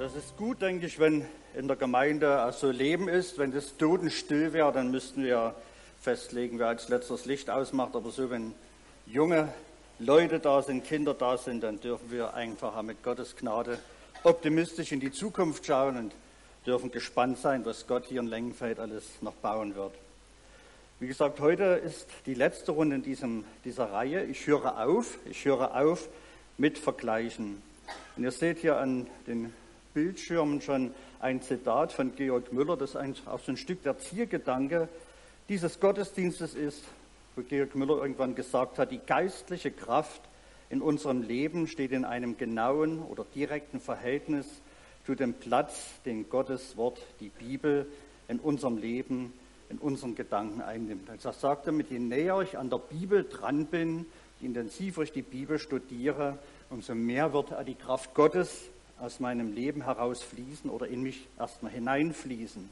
Das ist gut, denke ich, wenn in der Gemeinde so Leben ist. Wenn das totenstill wäre, dann müssten wir festlegen, wer als letztes Licht ausmacht. Aber so, wenn junge Leute da sind, Kinder da sind, dann dürfen wir einfach mit Gottes Gnade optimistisch in die Zukunft schauen und dürfen gespannt sein, was Gott hier in Lengenfeld alles noch bauen wird. Wie gesagt, heute ist die letzte Runde in dieser Reihe. Ich höre auf mit Vergleichen. Und ihr seht hier an den Bildschirmen schon ein Zitat von Georg Müller, das auch so ein Stück der Zielgedanke dieses Gottesdienstes ist, wo Georg Müller irgendwann gesagt hat, die geistliche Kraft in unserem Leben steht in einem genauen oder direkten Verhältnis zu dem Platz, den Gottes Wort, die Bibel, in unserem Leben, in unseren Gedanken einnimmt. Also er sagte, je näher ich an der Bibel dran bin, je intensiver ich die Bibel studiere, umso mehr wird die Kraft Gottes aus meinem Leben herausfließen oder in mich erstmal hineinfließen.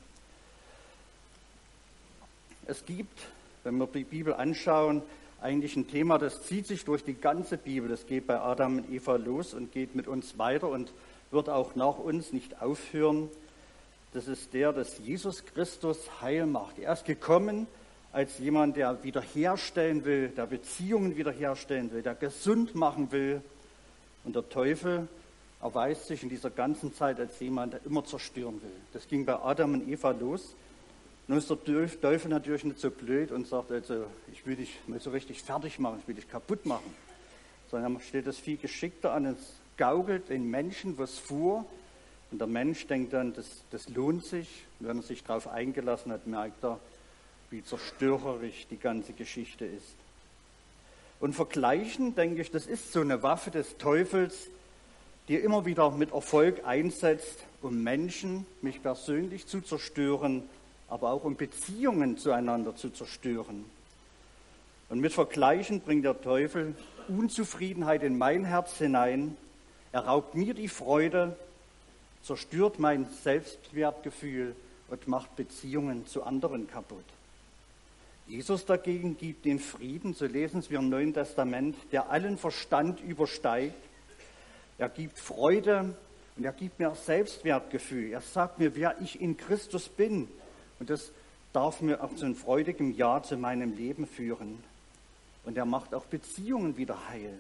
Es gibt, wenn wir die Bibel anschauen, eigentlich ein Thema, das zieht sich durch die ganze Bibel. Das geht bei Adam und Eva los und geht mit uns weiter und wird auch nach uns nicht aufhören. Das ist dass Jesus Christus Heil macht. Er ist gekommen als jemand, der wiederherstellen will, der Beziehungen wiederherstellen will, der gesund machen will. Und der Teufel erweist sich in dieser ganzen Zeit als jemand, der immer zerstören will. Das ging bei Adam und Eva los. Nun ist der Teufel natürlich nicht so blöd und sagt, also, ich will dich mal so richtig fertig machen, ich will dich kaputt machen. Sondern er stellt das viel geschickter an, es gaukelt den Menschen was vor. Und der Mensch denkt dann, das lohnt sich. Und wenn er sich darauf eingelassen hat, merkt er, wie zerstörerisch die ganze Geschichte ist. Und vergleichen, denke ich, das ist so eine Waffe des Teufels, die er immer wieder mit Erfolg einsetzt, um Menschen, mich persönlich zu zerstören, aber auch um Beziehungen zueinander zu zerstören. Und mit Vergleichen bringt der Teufel Unzufriedenheit in mein Herz hinein. Er raubt mir die Freude, zerstört mein Selbstwertgefühl und macht Beziehungen zu anderen kaputt. Jesus dagegen gibt den Frieden, so lesen wir im Neuen Testament, der allen Verstand übersteigt. Er gibt Freude und er gibt mir Selbstwertgefühl. Er sagt mir, wer ich in Christus bin. Und das darf mir auch zu einem freudigen Ja zu meinem Leben führen. Und er macht auch Beziehungen wieder heil.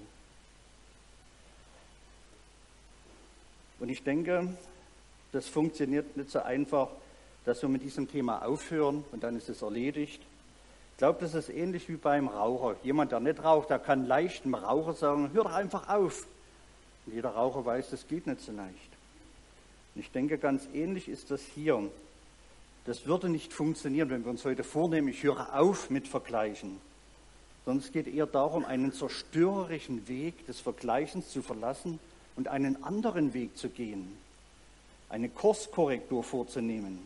Und ich denke, das funktioniert nicht so einfach, dass wir mit diesem Thema aufhören und dann ist es erledigt. Ich glaube, das ist ähnlich wie beim Raucher. Jemand, der nicht raucht, der kann leicht dem Raucher sagen, hör doch einfach auf. Und jeder Raucher weiß, das geht nicht so leicht. Und ich denke, ganz ähnlich ist das hier. Das würde nicht funktionieren, wenn wir uns heute vornehmen, ich höre auf mit Vergleichen. Sondern es geht eher darum, einen zerstörerischen Weg des Vergleichens zu verlassen und einen anderen Weg zu gehen. Eine Kurskorrektur vorzunehmen.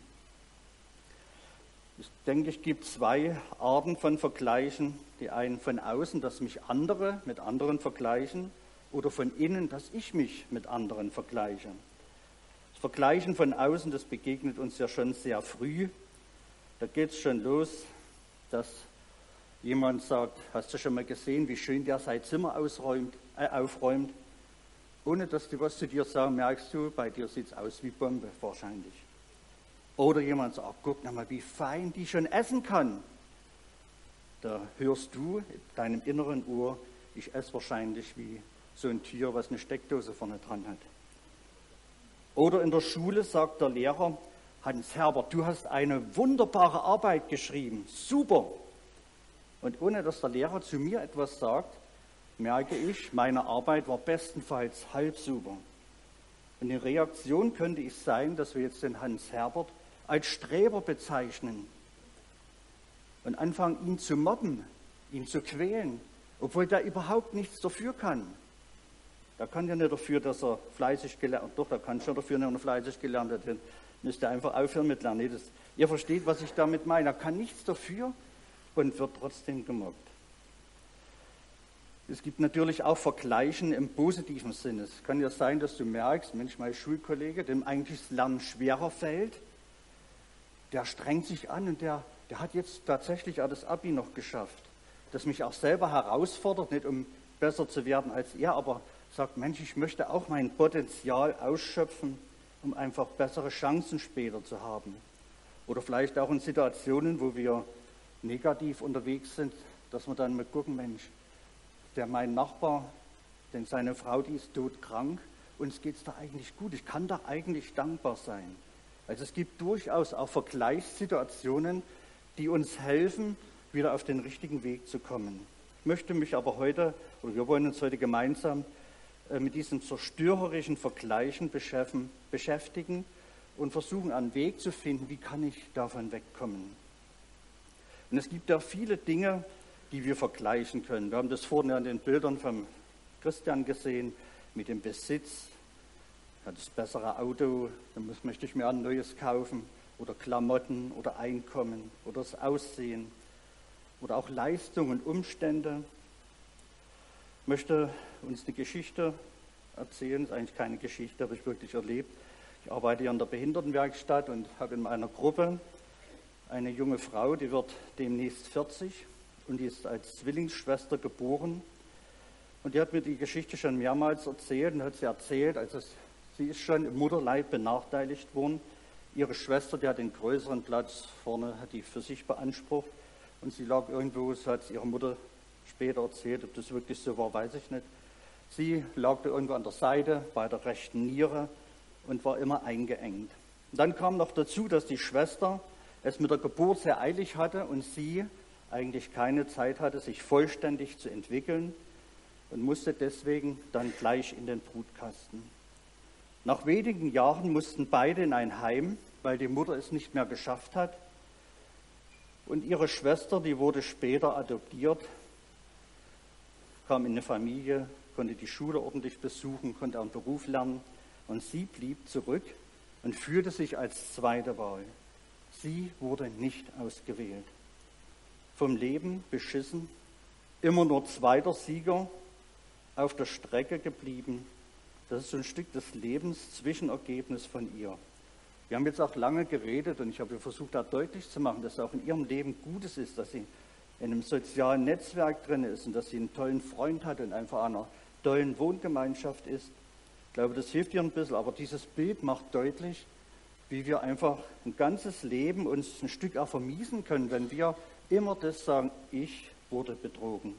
Ich denke, es gibt zwei Arten von Vergleichen. Die einen von außen, dass mich andere mit anderen vergleichen, oder von innen, dass ich mich mit anderen vergleiche. Das Vergleichen von außen, das begegnet uns ja schon sehr früh. Da geht es schon los, dass jemand sagt, hast du schon mal gesehen, wie schön der sein Zimmer aufräumt? Ohne dass du was zu dir sagst, merkst du, bei dir sieht es aus wie Bombe wahrscheinlich. Oder jemand sagt, guck mal, wie fein die schon essen kann. Da hörst du in deinem inneren Ohr, ich esse wahrscheinlich wie so ein Tier, was eine Steckdose vorne dran hat. Oder in der Schule sagt der Lehrer, Hans Herbert, du hast eine wunderbare Arbeit geschrieben, super. Und ohne dass der Lehrer zu mir etwas sagt, merke ich, meine Arbeit war bestenfalls halb super. Und die Reaktion könnte ich sein, dass wir jetzt den Hans Herbert als Streber bezeichnen und anfangen, ihn zu mobben, ihn zu quälen, obwohl der überhaupt nichts dafür kann. Der kann ja nicht dafür, dass er fleißig gelernt hat. Doch, der kann schon dafür, dass er fleißig gelernt hat. Dann müsste er einfach aufhören mit Lernen. Nee, ihr versteht, was ich damit meine. Er kann nichts dafür und wird trotzdem gemobbt. Es gibt natürlich auch Vergleichen im positiven Sinne. Es kann ja sein, dass du merkst, Mensch, mein Schulkollege, dem eigentlich das Lernen schwerer fällt, der strengt sich an und der hat jetzt tatsächlich auch das Abi noch geschafft. Das mich auch selber herausfordert, nicht um besser zu werden als er, aber sagt, Mensch, ich möchte auch mein Potenzial ausschöpfen um einfach bessere Chancen später zu haben. Oder vielleicht auch in Situationen, wo wir negativ unterwegs sind, dass wir dann mal gucken, Mensch, mein Nachbar, denn seine Frau, die ist todkrank, uns geht es da eigentlich gut, ich kann da eigentlich dankbar sein. Also es gibt durchaus auch Vergleichssituationen, die uns helfen, wieder auf den richtigen Weg zu kommen. Ich möchte mich aber heute, oder wir wollen uns heute gemeinsam mit diesen zerstörerischen Vergleichen beschäftigen und versuchen, einen Weg zu finden, wie kann ich davon wegkommen. Und es gibt ja viele Dinge, die wir vergleichen können. Wir haben das vorhin an den Bildern von Christian gesehen, mit dem Besitz. Er hat das bessere Auto, dann möchte ich mir ein neues kaufen. Oder Klamotten oder Einkommen oder das Aussehen. Oder auch Leistung und Umstände. Ich möchte uns eine Geschichte erzählen. Das ist eigentlich keine Geschichte, habe ich wirklich erlebt. Ich arbeite hier in der Behindertenwerkstatt und habe in meiner Gruppe eine junge Frau, die wird demnächst 40 und die ist als Zwillingsschwester geboren. Und die hat mir die Geschichte schon mehrmals erzählt und hat sie erzählt, also sie ist schon im Mutterleib benachteiligt worden. Ihre Schwester, die hat den größeren Platz vorne, hat die für sich beansprucht und sie lag irgendwo, so hat es ihre Mutter später erzählt, ob das wirklich so war, weiß ich nicht. Sie lag da irgendwo an der Seite bei der rechten Niere und war immer eingeengt. Und dann kam noch dazu, dass die Schwester es mit der Geburt sehr eilig hatte und sie eigentlich keine Zeit hatte, sich vollständig zu entwickeln und musste deswegen dann gleich in den Brutkasten. Nach wenigen Jahren mussten beide in ein Heim, weil die Mutter es nicht mehr geschafft hat. Und ihre Schwester, die wurde später adoptiert, kam in eine Familie, konnte die Schule ordentlich besuchen, konnte einen Beruf lernen. Und sie blieb zurück und fühlte sich als zweite Wahl. Sie wurde nicht ausgewählt. Vom Leben beschissen, immer nur zweiter Sieger, auf der Strecke geblieben. Das ist so ein Stück des Lebenszwischenergebnis von ihr. Wir haben jetzt auch lange geredet und ich habe versucht, da deutlich zu machen, dass auch in ihrem Leben Gutes ist, dass sie in einem sozialen Netzwerk drin ist und dass sie einen tollen Freund hat und einfach einer tollen Wohngemeinschaft ist. Ich glaube, das hilft ihr ein bisschen, aber dieses Bild macht deutlich, wie wir einfach ein ganzes Leben uns ein Stück auch vermiesen können, wenn wir immer das sagen, ich wurde betrogen.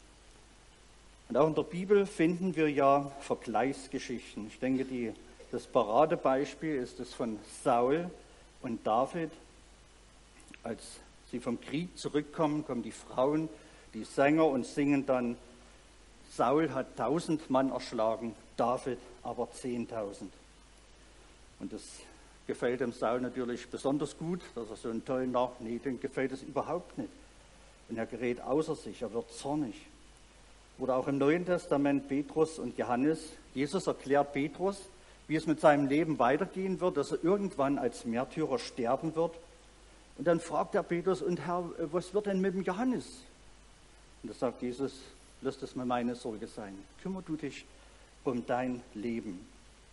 Und auch in der Bibel finden wir ja Vergleichsgeschichten. Ich denke, das Paradebeispiel ist das von Saul und David. Als sie vom Krieg zurückkommen, kommen die Frauen, die Sänger und singen dann, Saul hat 1000 Mann erschlagen, David aber 10.000. Und das gefällt dem Saul natürlich besonders gut, dass er so einen tollen nee, dem gefällt es überhaupt nicht. Und er gerät außer sich, er wird zornig. Oder auch im Neuen Testament Petrus und Johannes. Jesus erklärt Petrus, wie es mit seinem Leben weitergehen wird, dass er irgendwann als Märtyrer sterben wird. Und dann fragt er Petrus, und Herr, was wird denn mit dem Johannes? Und da sagt Jesus, lass das mal meine Sorge sein. Kümmer du dich um dein Leben.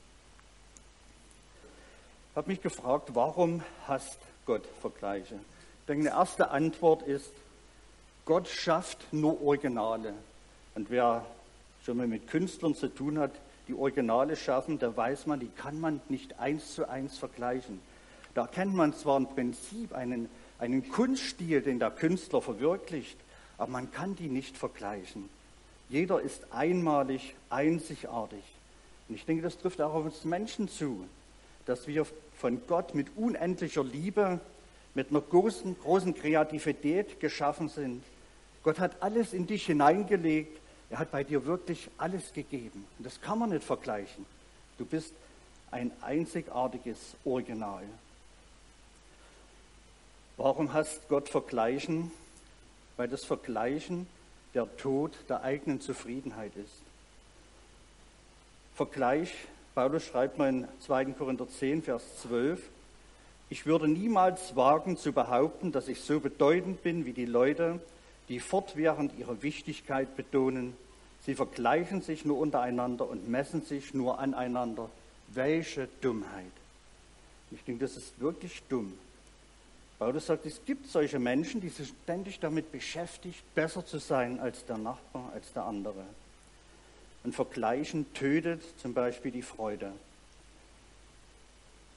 Ich habe mich gefragt, warum hasst Gott Vergleiche? Ich denke, eine erste Antwort ist, Gott schafft nur Originale. Und wer schon mal mit Künstlern zu tun hat, die Originale schaffen, da weiß man, die kann man nicht 1:1 vergleichen. Da kennt man zwar im Prinzip einen Kunststil, den der Künstler verwirklicht, aber man kann die nicht vergleichen. Jeder ist einmalig, einzigartig. Und ich denke, das trifft auch auf uns Menschen zu, dass wir von Gott mit unendlicher Liebe, mit einer großen Kreativität geschaffen sind. Gott hat alles in dich hineingelegt. Er hat bei dir wirklich alles gegeben. Und das kann man nicht vergleichen. Du bist ein einzigartiges Original. Warum hasst Gott Vergleichen? Weil das Vergleichen der Tod der eigenen Zufriedenheit ist. Vergleich, Paulus schreibt mal in 2. Korinther 10, Vers 12, ich würde niemals wagen zu behaupten, dass ich so bedeutend bin wie die Leute, die fortwährend ihre Wichtigkeit betonen. Sie vergleichen sich nur untereinander und messen sich nur aneinander. Welche Dummheit. Ich denke, das ist wirklich dumm. Paulus sagt, es gibt solche Menschen, die sich ständig damit beschäftigt, besser zu sein als der Nachbar, als der andere. Und Vergleichen tötet zum Beispiel die Freude.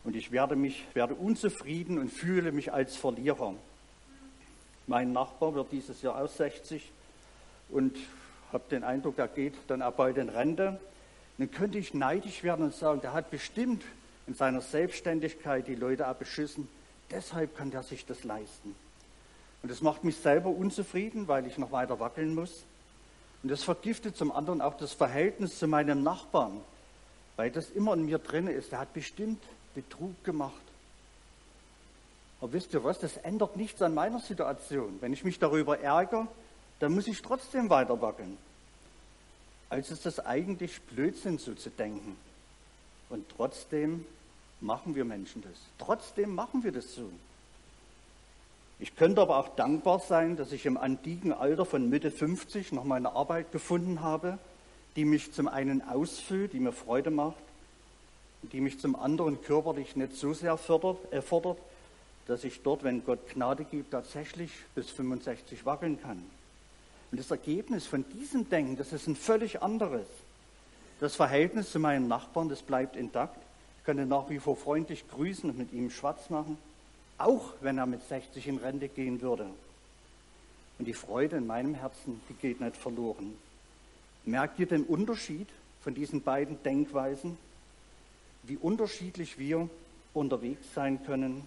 und ich werde unzufrieden und fühle mich als Verlierer. Mein Nachbar wird dieses Jahr auch 60 und habe den Eindruck, er geht dann auch bald in Rente. Dann könnte ich neidisch werden und sagen, der hat bestimmt in seiner Selbstständigkeit die Leute auch beschissen, deshalb kann der sich das leisten. Und das macht mich selber unzufrieden, weil ich noch weiter wackeln muss. Und das vergiftet zum anderen auch das Verhältnis zu meinem Nachbarn, weil das immer in mir drin ist, der hat bestimmt Betrug gemacht. Aber wisst ihr was, das ändert nichts an meiner Situation. Wenn ich mich darüber ärgere, dann muss ich trotzdem weiter wackeln. Also ist das eigentlich Blödsinn, so zu denken. Und trotzdem machen wir Menschen das. Trotzdem machen wir das so. Ich könnte aber auch dankbar sein, dass ich im antiken Alter von Mitte 50 noch meine Arbeit gefunden habe, die mich zum einen ausfüllt, die mir Freude macht, und die mich zum anderen körperlich nicht so sehr erfordert, dass ich dort, wenn Gott Gnade gibt, tatsächlich bis 65 wackeln kann. Und das Ergebnis von diesem Denken, das ist ein völlig anderes. Das Verhältnis zu meinen Nachbarn, das bleibt intakt. Ich kann ihn nach wie vor freundlich grüßen und mit ihm Schwatz machen, auch wenn er mit 60 in Rente gehen würde. Und die Freude in meinem Herzen, die geht nicht verloren. Merkt ihr den Unterschied von diesen beiden Denkweisen? Wie unterschiedlich wir unterwegs sein können?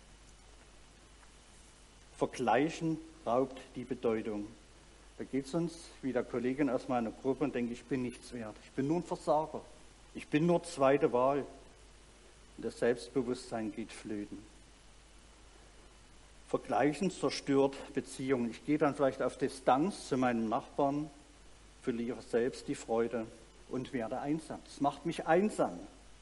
Vergleichen raubt die Bedeutung. Da geht es uns, wie der Kollegin aus meiner Gruppe, und denke, ich bin nichts wert. Ich bin nur ein Versager. Ich bin nur zweite Wahl. Und das Selbstbewusstsein geht flöten. Vergleichen zerstört Beziehungen. Ich gehe dann vielleicht auf Distanz zu meinem Nachbarn, verliere selbst die Freude und werde einsam. Das macht mich einsam.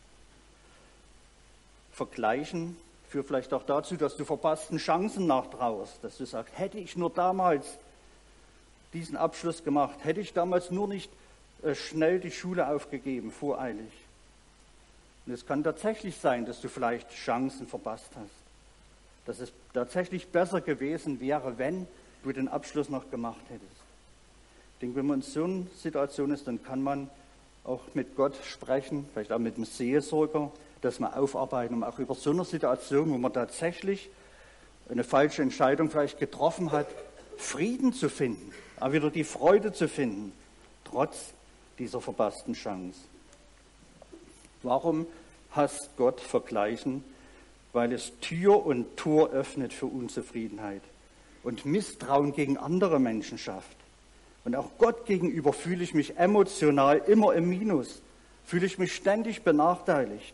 Vergleichen führt vielleicht auch dazu, dass du verpassten Chancen nachtrauerst, dass du sagst, hätte ich nur damals diesen Abschluss gemacht, hätte ich damals nur nicht schnell die Schule aufgegeben, voreilig. Und es kann tatsächlich sein, dass du vielleicht Chancen verpasst hast, dass es tatsächlich besser gewesen wäre, wenn du den Abschluss noch gemacht hättest. Ich denke, wenn man in so einer Situation ist, dann kann man auch mit Gott sprechen, vielleicht auch mit dem Seelsorger, dass wir aufarbeiten, um auch über so eine Situation, wo man tatsächlich eine falsche Entscheidung vielleicht getroffen hat, Frieden zu finden, auch wieder die Freude zu finden, trotz dieser verpassten Chance. Warum hasst Gott Vergleichen? Weil es Tür und Tor öffnet für Unzufriedenheit und Misstrauen gegen andere Menschen schafft. Und auch Gott gegenüber fühle ich mich emotional immer im Minus, fühle ich mich ständig benachteiligt.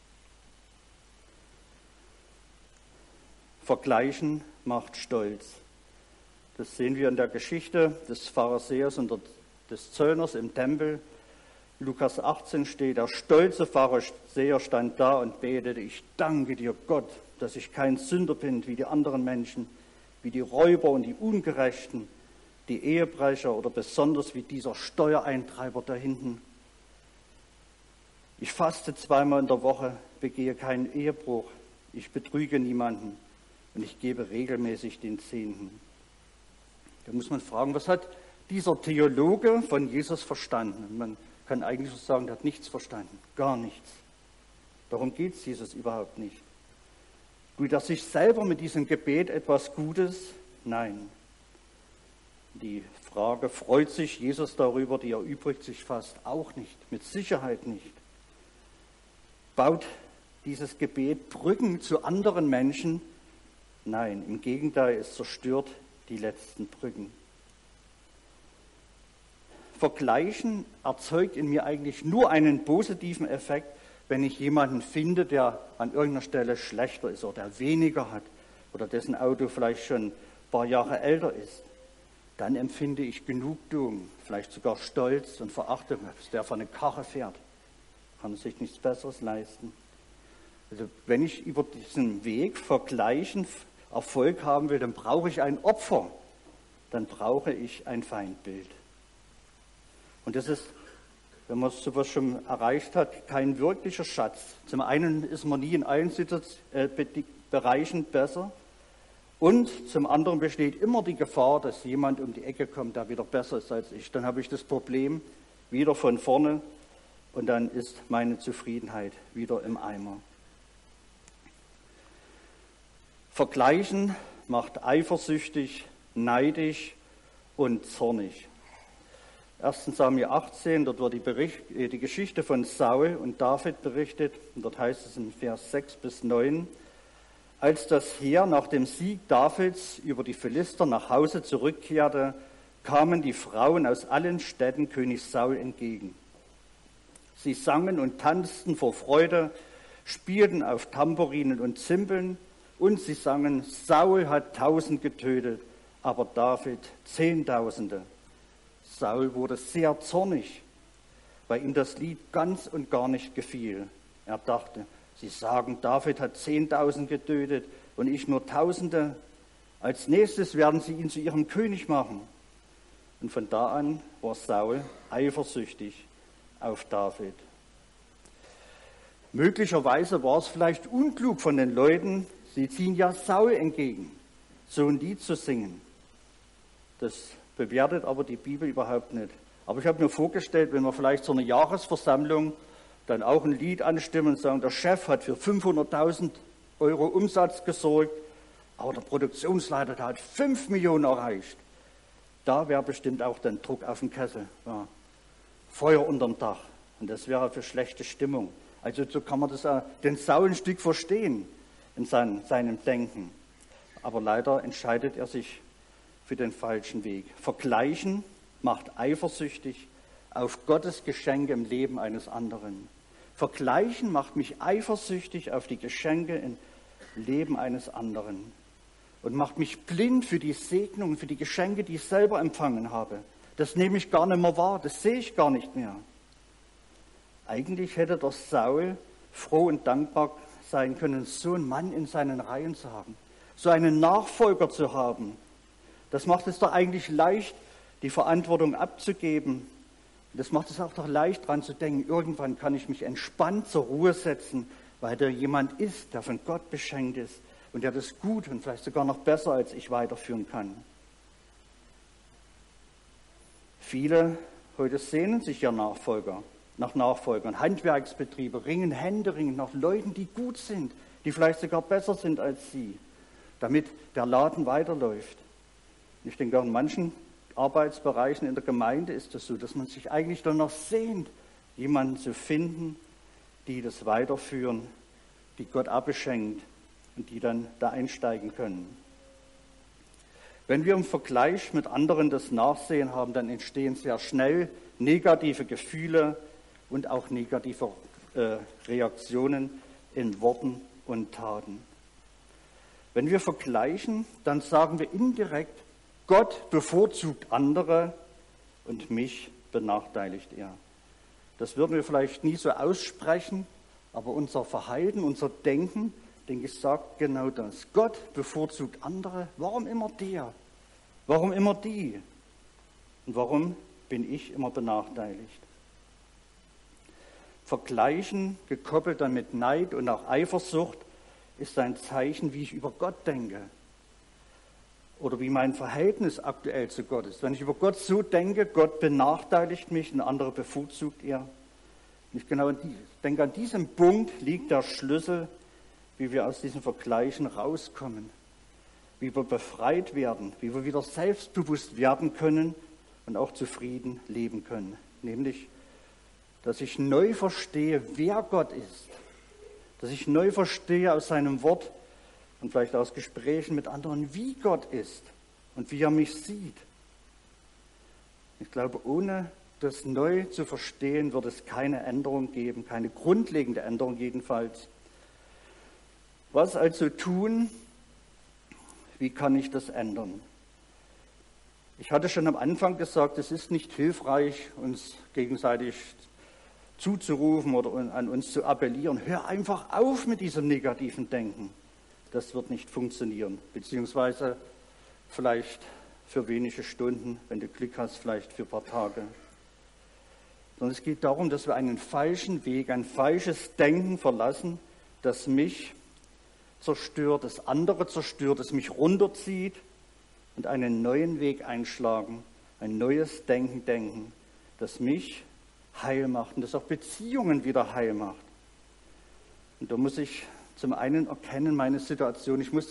Vergleichen macht stolz. Das sehen wir in der Geschichte des Pharisäers und des Zöllners im Tempel. Lukas 18 steht, der stolze Pharisäer stand da und betete, ich danke dir Gott, dass ich kein Sünder bin wie die anderen Menschen, wie die Räuber und die Ungerechten, die Ehebrecher oder besonders wie dieser Steuereintreiber da hinten. Ich faste 2-mal in der Woche, begehe keinen Ehebruch, ich betrüge niemanden und ich gebe regelmäßig den Zehnten. Da muss man fragen, was hat dieser Theologe von Jesus verstanden? Man kann eigentlich sagen, der hat nichts verstanden, gar nichts. Darum geht es Jesus überhaupt nicht. Tut er sich selber mit diesem Gebet etwas Gutes? Nein. Die Frage, freut sich Jesus darüber, die erübrigt sich fast auch nicht, mit Sicherheit nicht. Baut dieses Gebet Brücken zu anderen Menschen? Nein, im Gegenteil, es zerstört die letzten Brücken. Vergleichen erzeugt in mir eigentlich nur einen positiven Effekt, wenn ich jemanden finde, der an irgendeiner Stelle schlechter ist oder der weniger hat oder dessen Auto vielleicht schon ein paar Jahre älter ist. Dann empfinde ich Genugtuung, vielleicht sogar Stolz und Verachtung, dass der von einer Karre fährt. Kann sich nichts Besseres leisten. Also wenn ich über diesen Weg vergleichen, Erfolg haben will, dann brauche ich ein Opfer, dann brauche ich ein Feindbild. Und das ist, wenn man sowas schon erreicht hat, kein wirklicher Schatz. Zum einen ist man nie in allen Bereichen besser und zum anderen besteht immer die Gefahr, dass jemand um die Ecke kommt, der wieder besser ist als ich. Dann habe ich das Problem wieder von vorne und dann ist meine Zufriedenheit wieder im Eimer. Vergleichen macht eifersüchtig, neidisch und zornig. 1. Samuel 18, dort wird die Geschichte von Saul und David berichtet. Und dort heißt es in Vers 6 bis 9, als das Heer nach dem Sieg Davids über die Philister nach Hause zurückkehrte, kamen die Frauen aus allen Städten König Saul entgegen. Sie sangen und tanzten vor Freude, spielten auf Tambourinen und Zimbeln, und sie sangen, Saul hat 1000 getötet, aber David Zehntausende. Saul wurde sehr zornig, weil ihm das Lied ganz und gar nicht gefiel. Er dachte, sie sagen, David hat 10.000 getötet und ich nur Tausende. Als nächstes werden sie ihn zu ihrem König machen. Und von da an war Saul eifersüchtig auf David. Möglicherweise war es vielleicht unklug von den Leuten, sie ziehen ja Saul entgegen, so ein Lied zu singen. Das bewertet aber die Bibel überhaupt nicht. Aber ich habe mir vorgestellt, wenn wir vielleicht so eine Jahresversammlung dann auch ein Lied anstimmen und sagen, der Chef hat für 500.000 Euro Umsatz gesorgt, aber der Produktionsleiter der hat 5 Millionen erreicht. Da wäre bestimmt auch dann Druck auf den Kessel. Ja. Feuer unterm Dach. Und das wäre für schlechte Stimmung. Also so kann man das den Saul ein Stück verstehen in seinem Denken. Aber leider entscheidet er sich für den falschen Weg. Vergleichen macht eifersüchtig auf Gottes Geschenke im Leben eines anderen. Vergleichen macht mich eifersüchtig auf die Geschenke im Leben eines anderen und macht mich blind für die Segnungen, für die Geschenke, die ich selber empfangen habe. Das nehme ich gar nicht mehr wahr, das sehe ich gar nicht mehr. Eigentlich hätte der Saul froh und dankbar sein können, so einen Mann in seinen Reihen zu haben, so einen Nachfolger zu haben. Das macht es doch eigentlich leicht, die Verantwortung abzugeben. Das macht es auch doch leicht, daran zu denken, irgendwann kann ich mich entspannt zur Ruhe setzen, weil da jemand ist, der von Gott beschenkt ist und der das gut und vielleicht sogar noch besser als ich weiterführen kann. Viele heute sehnen sich ja nach Nachfolgern. Handwerksbetriebe ringen händeringend nach Leuten, die gut sind, die vielleicht sogar besser sind als sie, damit der Laden weiterläuft. Ich denke, auch in manchen Arbeitsbereichen in der Gemeinde ist es so, dass man sich eigentlich danach sehnt, jemanden zu finden, die das weiterführen, die Gott abbeschenkt und die dann da einsteigen können. Wenn wir im Vergleich mit anderen das Nachsehen haben, dann entstehen sehr schnell negative Gefühle und auch negative Reaktionen in Worten und Taten. Wenn wir vergleichen, dann sagen wir indirekt, Gott bevorzugt andere und mich benachteiligt er. Das würden wir vielleicht nie so aussprechen, aber unser Verhalten, unser Denken, denke ich, sagt genau das. Gott bevorzugt andere. Warum immer der? Warum immer die? Und warum bin ich immer benachteiligt? Vergleichen, gekoppelt dann mit Neid und auch Eifersucht, ist ein Zeichen, wie ich über Gott denke. Oder wie mein Verhältnis aktuell zu Gott ist. Wenn ich über Gott so denke, Gott benachteiligt mich, ein anderer bevorzugt er. Ich denke, an diesem Punkt liegt der Schlüssel, wie wir aus diesen Vergleichen rauskommen, wie wir befreit werden, wie wir wieder selbstbewusst werden können und auch zufrieden leben können. Nämlich, dass ich neu verstehe, wer Gott ist, dass ich neu verstehe aus seinem Wort und vielleicht aus Gesprächen mit anderen, wie Gott ist und wie er mich sieht. Ich glaube, ohne das neu zu verstehen, wird es keine Änderung geben, keine grundlegende Änderung jedenfalls. Was also tun? Wie kann ich das ändern? Ich hatte schon am Anfang gesagt, es ist nicht hilfreich, uns gegenseitig zuzurufen oder an uns zu appellieren. Hör einfach auf mit diesem negativen Denken. Das wird nicht funktionieren, beziehungsweise vielleicht für wenige Stunden, wenn du Glück hast, vielleicht für ein paar Tage. Sondern es geht darum, dass wir einen falschen Weg, ein falsches Denken verlassen, das mich zerstört, das andere zerstört, das mich runterzieht und einen neuen Weg einschlagen, ein neues Denken, das mich heil macht und das auch Beziehungen wieder heil macht. Und da muss ich zum einen erkennen, meine Situation, ich muss das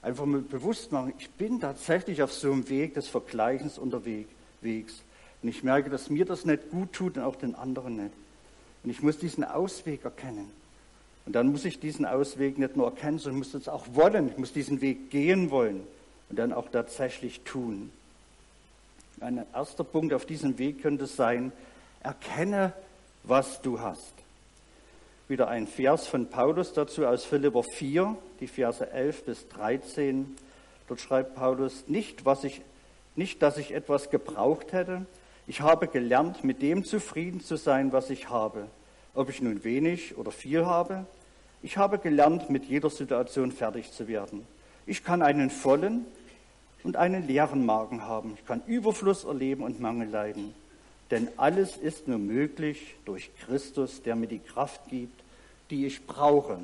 Einfach mal bewusst machen, ich bin tatsächlich auf so einem Weg des Vergleichens unterwegs. Und ich merke, dass mir das nicht gut tut und auch den anderen nicht. Und ich muss diesen Ausweg erkennen. Und dann muss ich diesen Ausweg nicht nur erkennen, sondern muss es auch wollen. Ich muss diesen Weg gehen wollen und dann auch tatsächlich tun. Ein erster Punkt auf diesem Weg könnte sein, erkenne, was du hast. Wieder ein Vers von Paulus dazu aus Philipper 4, die Verse 11 bis 13. Dort schreibt Paulus, nicht, dass ich etwas gebraucht hätte. Ich habe gelernt, mit dem zufrieden zu sein, was ich habe. Ob ich nun wenig oder viel habe. Ich habe gelernt, mit jeder Situation fertig zu werden. Ich kann einen vollen und einen leeren Magen haben. Ich kann Überfluss erleben und Mangel leiden. Denn alles ist nur möglich durch Christus, der mir die Kraft gibt, die ich brauche.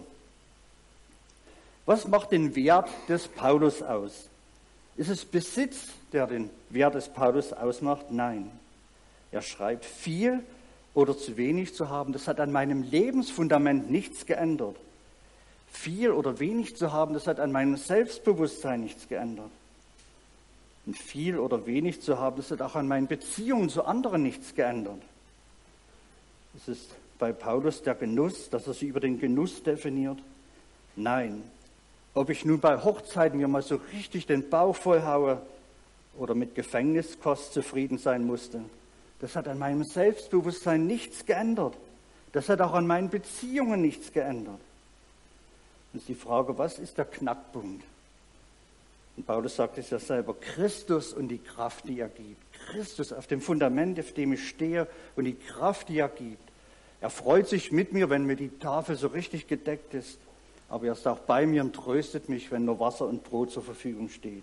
Was macht den Wert des Paulus aus? Ist es Besitz, der den Wert des Paulus ausmacht? Nein. Er schreibt, viel oder zu wenig zu haben, das hat an meinem Lebensfundament nichts geändert. Viel oder wenig zu haben, das hat an meinem Selbstbewusstsein nichts geändert. Und viel oder wenig zu haben, das hat auch an meinen Beziehungen zu anderen nichts geändert. Es ist bei Paulus der Genuss, dass er sich über den Genuss definiert. Nein, ob ich nun bei Hochzeiten mir mal so richtig den Bauch voll haue oder mit Gefängniskost zufrieden sein musste, das hat an meinem Selbstbewusstsein nichts geändert. Das hat auch an meinen Beziehungen nichts geändert. Und die Frage, was ist der Knackpunkt? Und Paulus sagt es ja selber, Christus und die Kraft, die er gibt. Christus auf dem Fundament, auf dem ich stehe und die Kraft, die er gibt. Er freut sich mit mir, wenn mir die Tafel so richtig gedeckt ist. Aber er ist auch bei mir und tröstet mich, wenn nur Wasser und Brot zur Verfügung steht.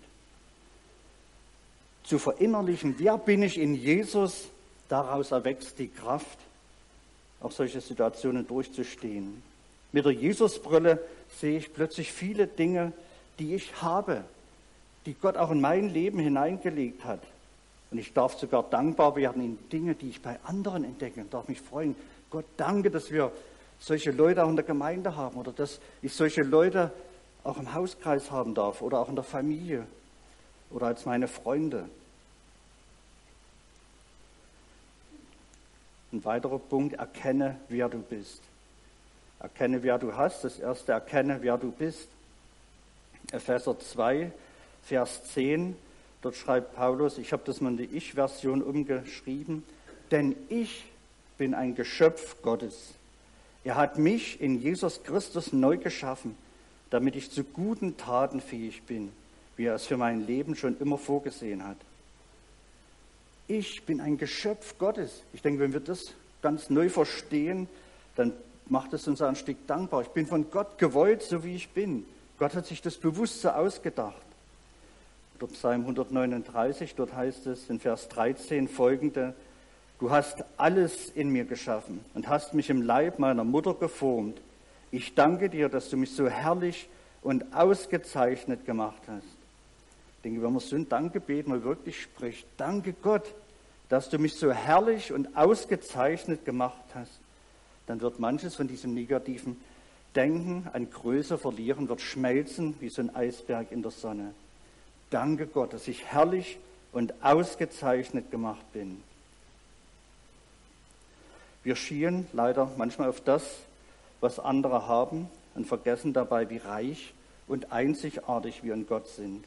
Zu verinnerlichen, wer bin ich in Jesus, daraus erwächst die Kraft, auch solche Situationen durchzustehen. Mit der Jesusbrille sehe ich plötzlich viele Dinge, die ich habe, die Gott auch in mein Leben hineingelegt hat. Und ich darf sogar dankbar werden in Dinge, die ich bei anderen entdecke und darf mich freuen. Gott, danke, dass wir solche Leute auch in der Gemeinde haben oder dass ich solche Leute auch im Hauskreis haben darf oder auch in der Familie oder als meine Freunde. Ein weiterer Punkt, erkenne, wer du bist. Erkenne, wer du hast. Das erste, erkenne, wer du bist. Epheser 2, Vers 10, dort schreibt Paulus, ich habe das mal in die Ich-Version umgeschrieben, denn ich bin ein Geschöpf Gottes. Er hat mich in Jesus Christus neu geschaffen, damit ich zu guten Taten fähig bin, wie er es für mein Leben schon immer vorgesehen hat. Ich bin ein Geschöpf Gottes. Ich denke, wenn wir das ganz neu verstehen, dann macht es uns ein Stück dankbar. Ich bin von Gott gewollt, so wie ich bin. Gott hat sich das bewusst so ausgedacht. Oder Psalm 139, dort heißt es in Vers 13 folgende, du hast alles in mir geschaffen und hast mich im Leib meiner Mutter geformt. Ich danke dir, dass du mich so herrlich und ausgezeichnet gemacht hast. Ich denke, wenn man so ein Dankgebet mal wirklich spricht, danke Gott, dass du mich so herrlich und ausgezeichnet gemacht hast, dann wird manches von diesem negativen Denken an Größe verlieren, wird schmelzen wie so ein Eisberg in der Sonne. Danke Gott, dass ich herrlich und ausgezeichnet gemacht bin. Wir schielen leider manchmal auf das, was andere haben und vergessen dabei, wie reich und einzigartig wir in Gott sind.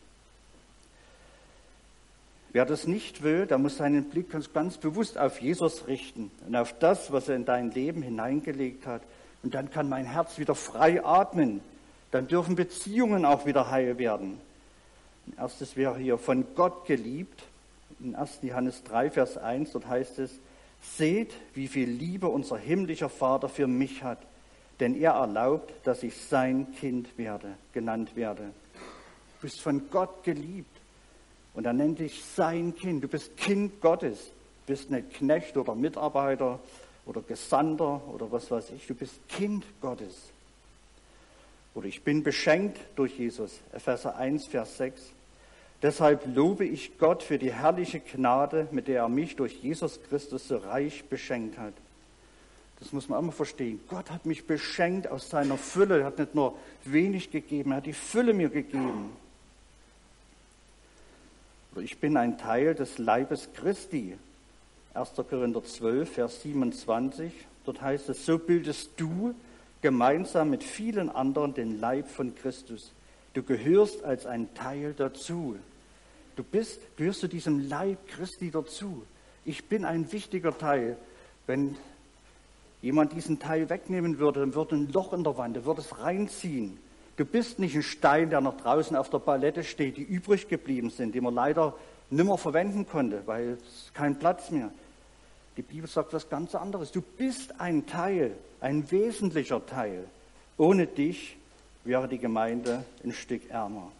Wer das nicht will, der muss seinen Blick ganz bewusst auf Jesus richten und auf das, was er in dein Leben hineingelegt hat. Und dann kann mein Herz wieder frei atmen. Dann dürfen Beziehungen auch wieder heil werden. Ein erstes wäre hier von Gott geliebt. In 1. Johannes 3, Vers 1, dort heißt es, seht, wie viel Liebe unser himmlischer Vater für mich hat, denn er erlaubt, dass ich sein Kind genannt werde. Du bist von Gott geliebt. Und er nennt dich sein Kind. Du bist Kind Gottes. Du bist nicht Knecht oder Mitarbeiter oder Gesandter oder was weiß ich. Du bist Kind Gottes. Oder ich bin beschenkt durch Jesus. Epheser 1, Vers 6. Deshalb lobe ich Gott für die herrliche Gnade, mit der er mich durch Jesus Christus so reich beschenkt hat. Das muss man auch mal verstehen. Gott hat mich beschenkt aus seiner Fülle. Er hat nicht nur wenig gegeben, er hat die Fülle mir gegeben. Oder ich bin ein Teil des Leibes Christi. 1. Korinther 12, Vers 27. Dort heißt es, so bildest du gemeinsam mit vielen anderen den Leib von Christus. Du gehörst als ein Teil dazu. Du gehörst zu diesem Leib Christi dazu. Ich bin ein wichtiger Teil. Wenn jemand diesen Teil wegnehmen würde, dann würde ein Loch in der Wand, er würde es reinziehen. Du bist nicht ein Stein, der noch draußen auf der Palette steht, die übrig geblieben sind, die man leider nimmer verwenden konnte, weil es kein Platz mehr. Die Bibel sagt was ganz anderes. Du bist ein Teil, ein wesentlicher Teil. Ohne dich wäre die Gemeinde ein Stück ärmer.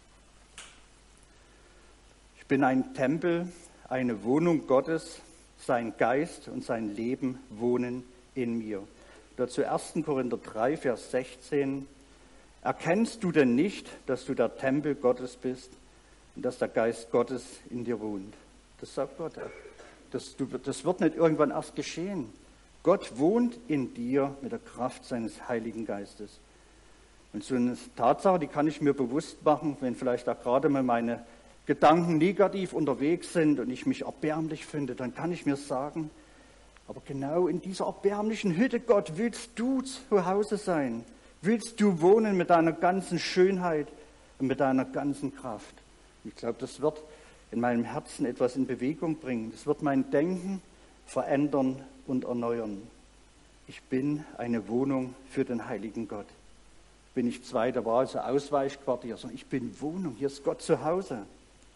Ich bin ein Tempel, eine Wohnung Gottes, sein Geist und sein Leben wohnen in mir. Dazu 1. Korinther 3, Vers 16. Erkennst du denn nicht, dass du der Tempel Gottes bist und dass der Geist Gottes in dir wohnt? Das sagt Gott. Das wird nicht irgendwann erst geschehen. Gott wohnt in dir mit der Kraft seines Heiligen Geistes. Und so eine Tatsache, die kann ich mir bewusst machen, wenn vielleicht auch gerade mal meine Gedanken negativ unterwegs sind und ich mich erbärmlich finde, dann kann ich mir sagen, aber genau in dieser erbärmlichen Hütte, Gott, willst du zu Hause sein? Willst du wohnen mit deiner ganzen Schönheit und mit deiner ganzen Kraft? Ich glaube, das wird in meinem Herzen etwas in Bewegung bringen. Das wird mein Denken verändern und erneuern. Ich bin eine Wohnung für den heiligen Gott. Bin ich zweite Wahl, so Ausweichquartier, sondern ich bin Wohnung. Hier ist Gott zu Hause.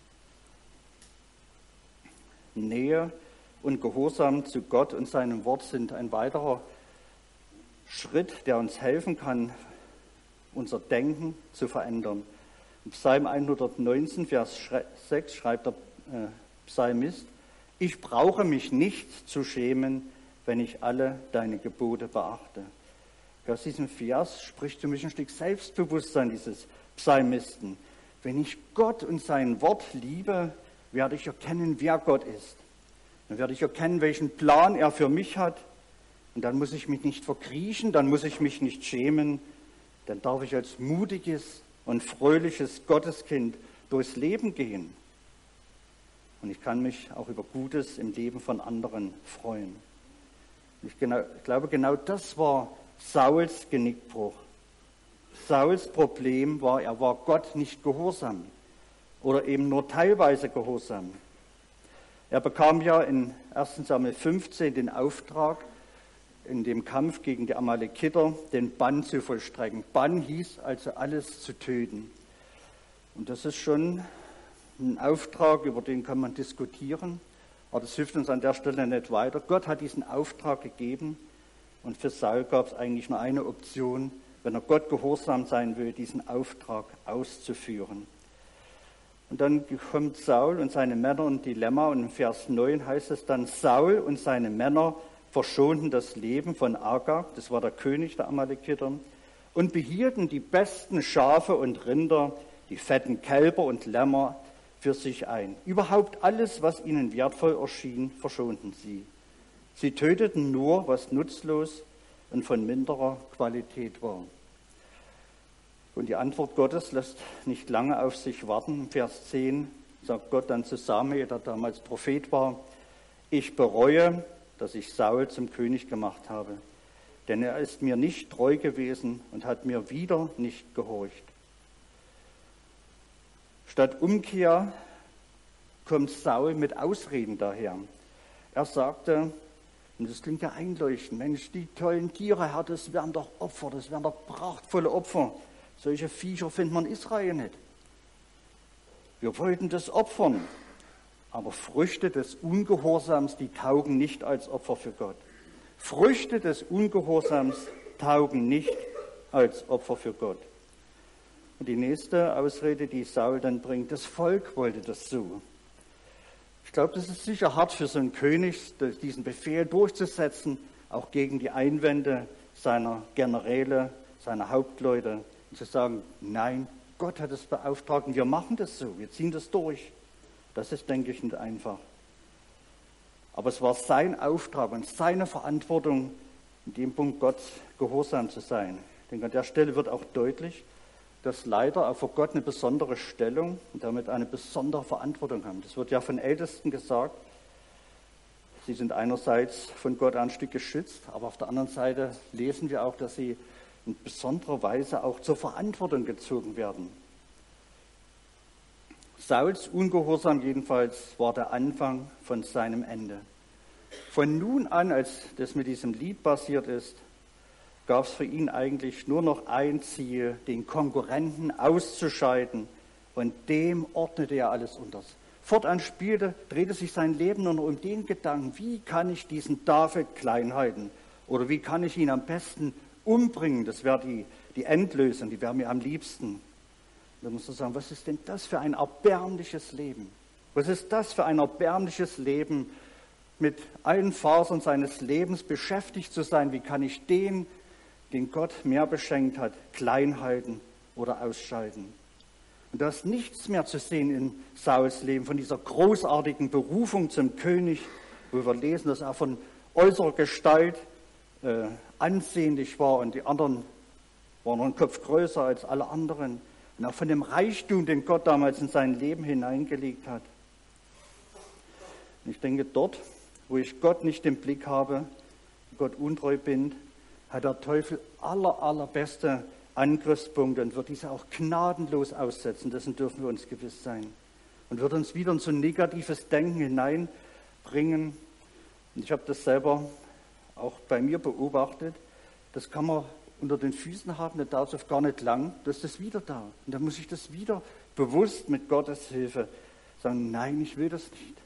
Nähe und Gehorsam zu Gott und seinem Wort sind ein weiterer Schritt, der uns helfen kann, unser Denken zu verändern. Im Psalm 119, Vers 6 schreibt der Psalmist, ich brauche mich nicht zu schämen, wenn ich alle deine Gebote beachte. Aus diesem Vers spricht für mich ein Stück Selbstbewusstsein dieses Psalmisten. Wenn ich Gott und sein Wort liebe, werde ich erkennen, wer Gott ist. Dann werde ich erkennen, welchen Plan er für mich hat. Und dann muss ich mich nicht verkriechen, dann muss ich mich nicht schämen. Dann darf ich als mutiges und fröhliches Gotteskind durchs Leben gehen. Und ich kann mich auch über Gutes im Leben von anderen freuen. Ich glaube, genau das war Sauls Genickbruch. Sauls Problem war, er war Gott nicht gehorsam oder eben nur teilweise gehorsam. Er bekam ja in 1. Samuel 15 den Auftrag, in dem Kampf gegen die Amalekiter den Bann zu vollstrecken. Bann hieß also alles zu töten. Und das ist schon ein Auftrag, über den kann man diskutieren, aber das hilft uns an der Stelle nicht weiter. Gott hat diesen Auftrag gegeben und für Saul gab es eigentlich nur eine Option, wenn er Gott gehorsam sein will, diesen Auftrag auszuführen. Und dann kommt Saul und seine Männer in ein Dilemma und in Vers 9 heißt es dann, Saul und seine Männer verschonten das Leben von Agag, das war der König der Amalekiter, und behielten die besten Schafe und Rinder, die fetten Kälber und Lämmer für sich ein. Überhaupt alles, was ihnen wertvoll erschien, verschonten sie. Sie töteten nur, was nutzlos und von minderer Qualität war. Und die Antwort Gottes lässt nicht lange auf sich warten. Im Vers 10 sagt Gott dann zu Samuel, der damals Prophet war, ich bereue, dass ich Saul zum König gemacht habe, denn er ist mir nicht treu gewesen und hat mir wieder nicht gehorcht. Statt Umkehr kommt Saul mit Ausreden daher. Er sagte, und das klingt ja einleuchtend, Mensch, die tollen Tiere, Herr, das wären doch Opfer, das wären doch prachtvolle Opfer. Solche Viecher findet man in Israel nicht. Wir wollten das opfern, aber Früchte des Ungehorsams, die taugen nicht als Opfer für Gott. Früchte des Ungehorsams taugen nicht als Opfer für Gott. Und die nächste Ausrede, die Saul dann bringt, das Volk wollte das so. Ich glaube, das ist sicher hart für so einen König, diesen Befehl durchzusetzen, auch gegen die Einwände seiner Generäle, seiner Hauptleute, und zu sagen, nein, Gott hat es beauftragt und wir machen das so, wir ziehen das durch. Das ist, denke ich, nicht einfach. Aber es war sein Auftrag und seine Verantwortung, in dem Punkt Gott gehorsam zu sein. Ich denke, an der Stelle wird auch deutlich, dass Leiter auch vor Gott eine besondere Stellung und damit eine besondere Verantwortung haben. Das wird ja von Ältesten gesagt. Sie sind einerseits von Gott ein Stück geschützt, aber auf der anderen Seite lesen wir auch, dass sie in besonderer Weise auch zur Verantwortung gezogen werden. Sauls Ungehorsam jedenfalls war der Anfang von seinem Ende. Von nun an, als das mit diesem Lied passiert ist, gab es für ihn eigentlich nur noch ein Ziel, den Konkurrenten auszuscheiden, und dem ordnete er alles unter. Fortan drehte sich sein Leben nur noch um den Gedanken, wie kann ich diesen David klein halten oder wie kann ich ihn am besten umbringen. Das wäre die Endlösung, die wäre mir am liebsten. Da muss man sagen, was ist denn das für ein erbärmliches Leben? Was ist das für ein erbärmliches Leben, mit allen Fasern seines Lebens beschäftigt zu sein? Wie kann ich den Gott mehr beschenkt hat, klein halten oder ausschalten? Und da ist nichts mehr zu sehen in Sauls Leben, von dieser großartigen Berufung zum König, wo wir lesen, dass er von äußerer Gestalt ansehnlich war und die anderen waren noch einen Kopf größer als alle anderen. Und auch von dem Reichtum, den Gott damals in sein Leben hineingelegt hat. Und ich denke, dort, wo ich Gott nicht im Blick habe, Gott untreu bin, hat der Teufel allerbeste Angriffspunkte und wird diese auch gnadenlos aussetzen. Dessen dürfen wir uns gewiss sein. Und wird uns wieder in so ein negatives Denken hineinbringen. Und ich habe das selber auch bei mir beobachtet. Das kann man unter den Füßen haben, das dauert oft gar nicht lang, da ist das wieder da. Und dann muss ich das wieder bewusst mit Gottes Hilfe sagen, nein, ich will das nicht.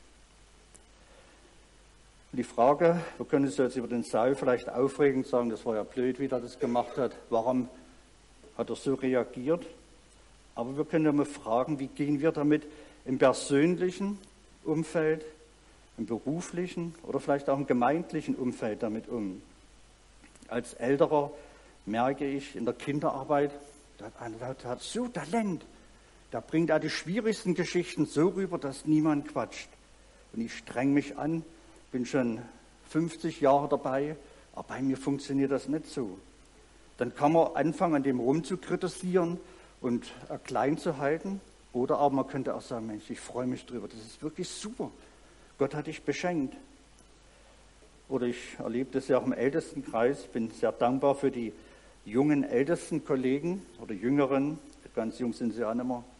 Und die Frage, wir können uns jetzt über den Saul vielleicht aufregen und sagen, das war ja blöd, wie er das gemacht hat, warum hat er so reagiert? Aber wir können ja mal fragen, wie gehen wir damit im persönlichen Umfeld, im beruflichen oder vielleicht auch im gemeindlichen Umfeld damit um? Als Älterer merke ich in der Kinderarbeit, der hat so Talent. Da bringt er die schwierigsten Geschichten so rüber, dass niemand quatscht. Und ich streng mich an, bin schon 50 Jahre dabei, aber bei mir funktioniert das nicht so. Dann kann man anfangen, an dem rumzukritisieren und klein zu halten. Oder aber man könnte auch sagen, Mensch, ich freue mich drüber, das ist wirklich super. Gott hat dich beschenkt. Oder ich erlebe das ja auch im Ältestenkreis, bin sehr dankbar für die jungen ältesten Kollegen oder jüngeren, ganz jung sind sie auch nicht mehr.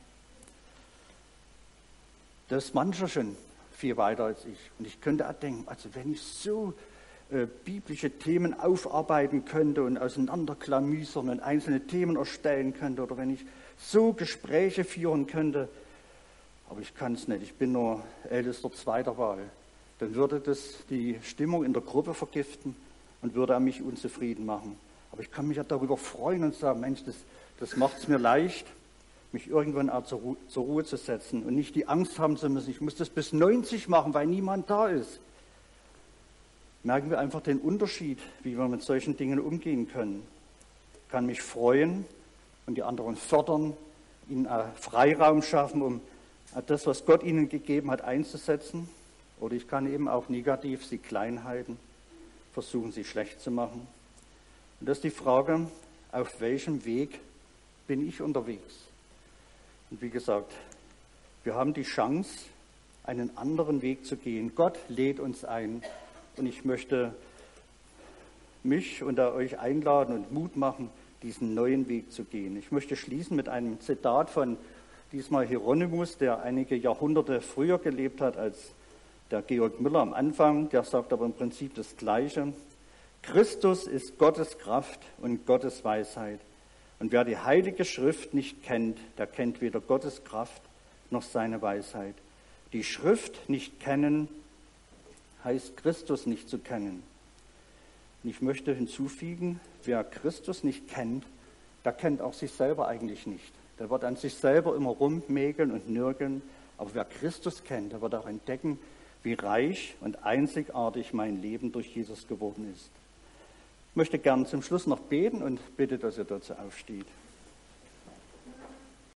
Das ist mancher schon viel weiter als ich. Und ich könnte auch denken, also wenn ich so biblische Themen aufarbeiten könnte und auseinanderklamüsern und einzelne Themen erstellen könnte oder wenn ich so Gespräche führen könnte, aber ich kann es nicht, ich bin nur ältester zweiter Wahl, dann würde das die Stimmung in der Gruppe vergiften und würde mich unzufrieden machen. Aber ich kann mich ja darüber freuen und sagen, Mensch, das macht es mir leicht, mich irgendwann auch zur Ruhe zu setzen und nicht die Angst haben zu müssen, ich muss das bis 90 machen, weil niemand da ist. Merken wir einfach den Unterschied, wie wir mit solchen Dingen umgehen können. Ich kann mich freuen und die anderen fördern, ihnen Freiraum schaffen, um das, was Gott ihnen gegeben hat, einzusetzen. Oder ich kann eben auch negativ sie klein halten, versuchen sie schlecht zu machen. Und das ist die Frage, auf welchem Weg bin ich unterwegs? Und wie gesagt, wir haben die Chance, einen anderen Weg zu gehen. Gott lädt uns ein. Und ich möchte mich und euch einladen und Mut machen, diesen neuen Weg zu gehen. Ich möchte schließen mit einem Zitat von diesmal Hieronymus, der einige Jahrhunderte früher gelebt hat als der Georg Müller am Anfang. Der sagt aber im Prinzip das Gleiche. Christus ist Gottes Kraft und Gottes Weisheit. Und wer die Heilige Schrift nicht kennt, der kennt weder Gottes Kraft noch seine Weisheit. Die Schrift nicht kennen heißt Christus nicht zu kennen. Und ich möchte hinzufügen, wer Christus nicht kennt, der kennt auch sich selber eigentlich nicht. Der wird an sich selber immer rummäkeln und nörgeln. Aber wer Christus kennt, der wird auch entdecken, wie reich und einzigartig mein Leben durch Jesus geworden ist. Ich möchte gerne zum Schluss noch beten und bitte, dass ihr dazu aufsteht.